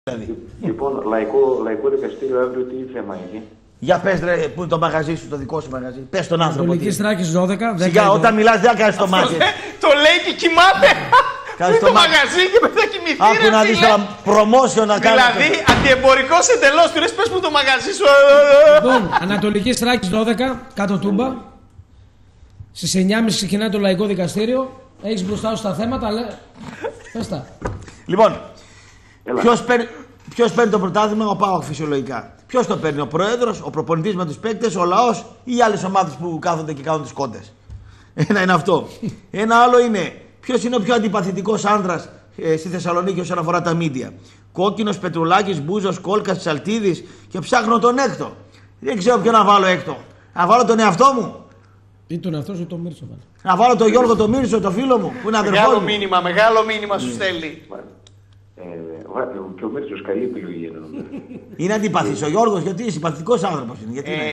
Λοιπόν, λαϊκό δικαστήριο αύριο τι θέμα έχει? Για πες ρε, πού είναι το μαγαζί σου, το δικό σου μαγαζί. Πες τον άνθρωπο. Ανατολική Στράκης 12. Σιγά, όταν μιλάς δεν κάνεις το μάτι. Το λέει και κοιμάται. Είναι το μαγαζί και μετά κοιμηθεί. Άκου να δεις τώρα promotion να κάνεις. Δηλαδή, αντιεμπορικός εντελώς. Του λες πες μου το μαγαζί σου. Λοιπόν, Ανατολική Στράκης 12, κάτω Τούμπα. Στις 9.30 ξεκινάει το λαϊκό δικαστήριο. Έχεις μπροστά σου τα θέματα, αλλά. Πες τα. Λοιπόν, ποιος παίρνει το πρωτάθλημα? Ο ΠΑΟΚ φυσιολογικά. Ποιος το παίρνει? Ο πρόεδρος, ο προπονητής με τους παίκτες, ο λαός ή οι άλλες ομάδες που κάθονται και κάνουν τις κόντες? Ένα είναι αυτό. Ένα άλλο είναι ποιος είναι ο πιο αντιπαθητικός άνδρας στη Θεσσαλονίκη όσον αφορά τα μίντια. Κόκκινος, Πετρουλάκης, Μπούζος, Κόλκας, Τσαλτίδης και ψάχνω τον έκτο. Δεν ξέρω ποιο να βάλω έκτο. Να βάλω τον εαυτό μου. Ή τον εαυτό σου ή τον Μίρσο. Να βάλω τον Γιώργο τον Μίρσο, τον φίλο μου που είναι αδερφός μου. Μεγάλο μήνυμα σου στέλνει. Και ο Μίρτσος καλή επιλογή. Είναι αντιπαθής ο Γιώργος γιατί είναι συμπαθητικός άνθρωπος. Γιατί είναι.